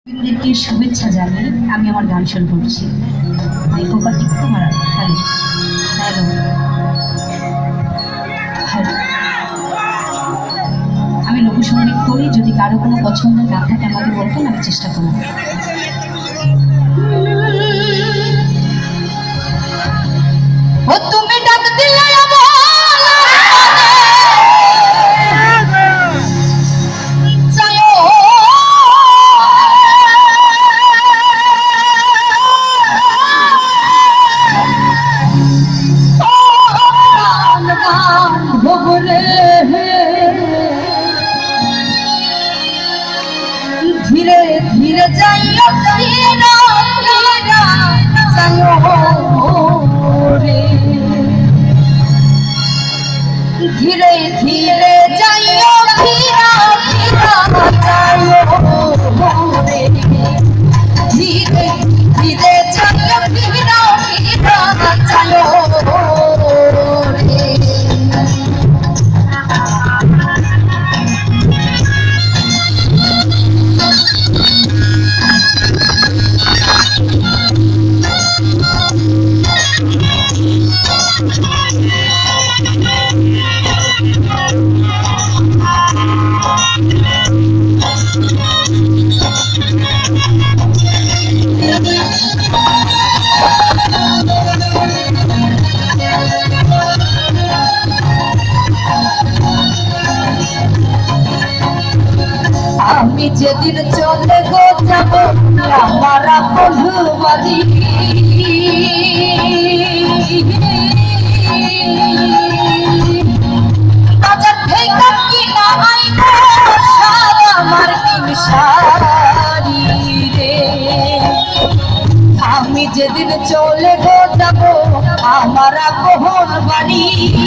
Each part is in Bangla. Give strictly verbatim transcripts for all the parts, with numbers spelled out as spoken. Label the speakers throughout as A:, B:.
A: আপনাদেরকে শুভেচ্ছা জানিয়ে আমি আমার গান শুরু করছি। ভোকাল একটু মারা। হ্যালো হ্যালো হ্যালো আমি লোকসঙ্গীত করি, যদি কারো কোনো পছন্দ না থাকে আমাকে বলবেন, আমি চেষ্টা করব। ও তুমি ডাক দিলে ধীরে ধীরে যাইও ফিরা ফিরা যাইও রে, ধীরে ধীরে যাইও ফিরা ফিরা যাইও রে, ধীরে ধীরে যাইও ফিরা ফিরা যাইও রে। আমি যেদিন চলে গো যাব আমার বন্ধু বাড়ি, বাজার থেকে কিনা আইব আমার শাড়ি রে। আমি যেদিন চলে গো যাব আমার বহন বাড়ি,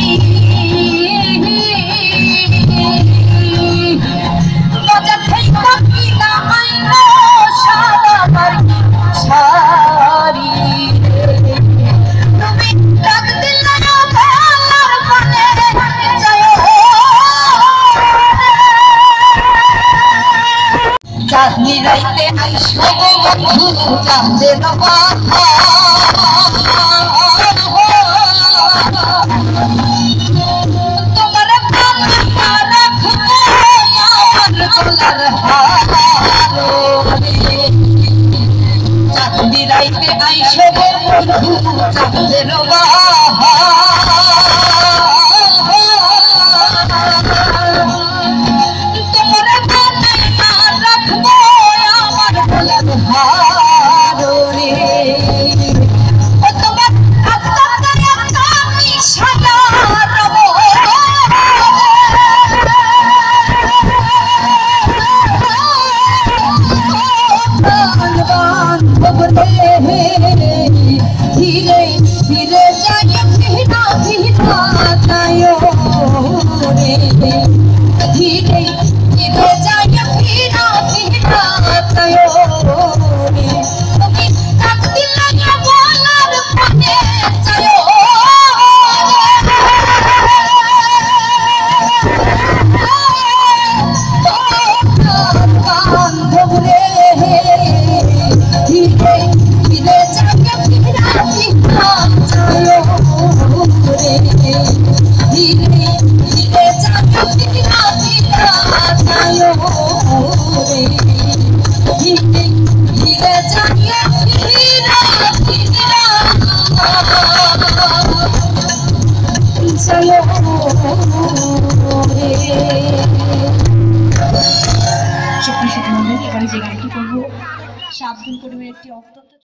A: চাঁদনি রাইতে আইসো বন্ধু চাঁদের বাহা, তোমার বাবা রাখবো আমার গলার হার, চাঁদনি রাইতে আইসো বন্ধু চাঁদের বাহা, ধীরে ধীরে যাই ফিরা ফিরা যাইও রে, ধীরে ধীরে যাই ফিরা ফিরা যাইও রে, তুমি ডাক দিলে বলার পরে যাইও বান্ধব রে, ধীরে ধীরে যাই ফিরা ফিরা যাইও রে, ধীরে ধীরে যাই ফিরা ফিরা যাইও রে, ধীরে ধীরে যাই ফিরা ফিরা যাইও রে। সুপ্রিয় দর্শক মণ্ডলী, এবারে যে গানটি করবো সাবধান পরিবারের একটি অত্যন্ত